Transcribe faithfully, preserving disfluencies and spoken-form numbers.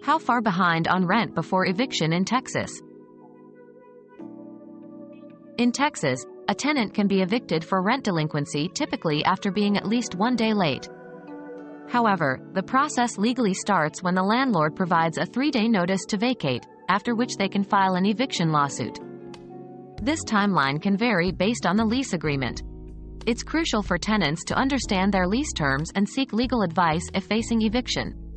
How far behind on rent before eviction in Texas? In Texas, a tenant can be evicted for rent delinquency typically after being at least one day late. However, the process legally starts when the landlord provides a three-day notice to vacate, after which they can file an eviction lawsuit. This timeline can vary based on the lease agreement. It's crucial for tenants to understand their lease terms and seek legal advice if facing eviction.